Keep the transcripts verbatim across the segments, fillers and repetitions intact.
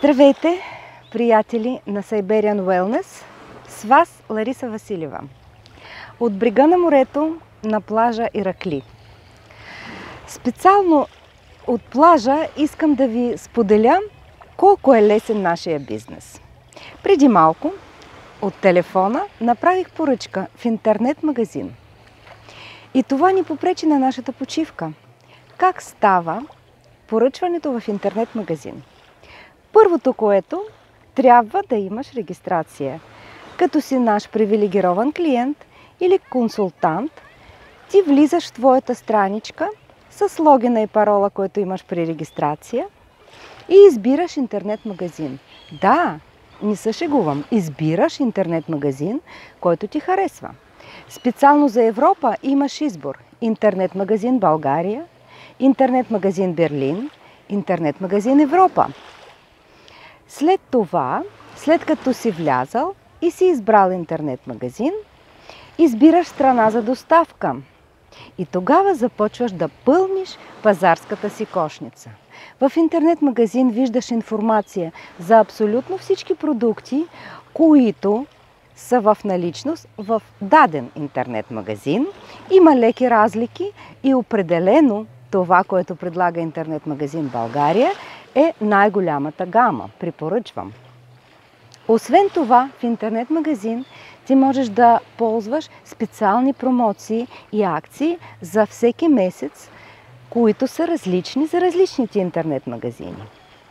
Здравейте, приятели на Siberian Wellness! С вас Лариса Василева. От брега на морето на плажа Иракли. Специално от плажа искам да ви споделя колко е лесен нашия бизнес. Преди малко от телефона направих поръчка в интернет магазин. И това ни попречи на нашата почивка. Как става поръчването в интернет магазин? Първото, което трябва да имаш регистрация. Като си наш привилегирован клиент или консултант, ти влизаш в твоята страничка с логина и парола, който имаш при регистрация и избираш интернет магазин. Да, не се шегувам. Избираш интернет магазин, който ти харесва. Специално за Европа имаш избор. Интернет магазин България, интернет магазин Берлин, интернет магазин Европа. След това, след като си влязал и си избрал интернет магазин, избираш страна за доставка. И тогава започваш да пълниш пазарската си кошница. В интернет магазин виждаш информация за абсолютно всички продукти, които са в наличност в даден интернет магазин. Има леки разлики и определено това, което предлага интернет магазин България, е най-голямата гама. Препоръчвам. Освен това, в интернет магазин ти можеш да ползваш специални промоции и акции за всеки месец, които са различни за различните интернет магазини.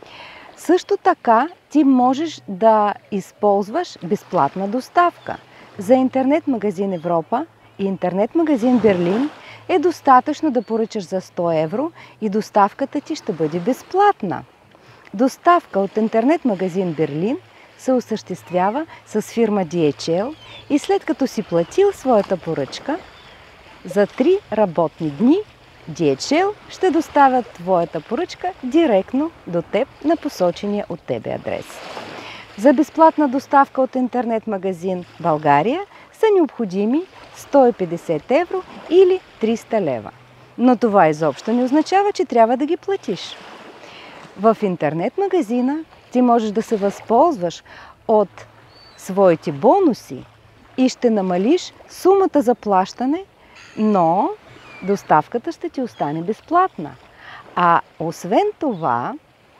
Също така ти можеш да използваш безплатна доставка. За интернет магазин Европа и интернет магазин Берлин е достатъчно да поръчаш за сто евро и доставката ти ще бъде безплатна. Доставка от интернет магазин Берлин се осъществява с фирма Ди Ейч Ел и след като си платил своята поръчка, за три работни дни Ди Ейч Ел ще доставят твоята поръчка директно до теб на посочения от тебе адрес. За безплатна доставка от интернет магазин България са необходими сто и петдесет евро или триста лева. Но това изобщо не означава, че трябва да ги платиш. В интернет магазина ти можеш да се възползваш от своите бонуси и ще намалиш сумата за плащане, но доставката ще ти остане безплатна. А освен това,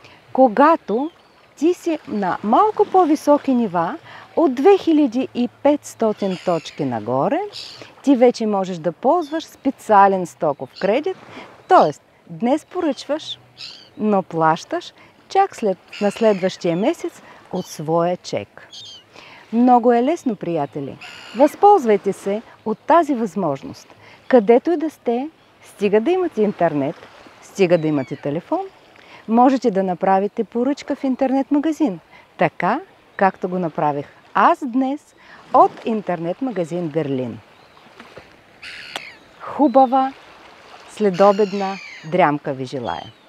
когато ти си на малко по-високи нива, от две хиляди и петстотин точки нагоре, ти вече можеш да ползваш специален стоков кредит, т.е. днес поръчваш, но плащаш чак след, на следващия месец от своя чек. Много е лесно, приятели. Възползвайте се от тази възможност. Където и да сте, стига да имате интернет, стига да имате телефон, можете да направите поръчка в интернет магазин, така както го направих аз днес от интернет магазин Берлин. Хубава следобедна дрямка ви желая!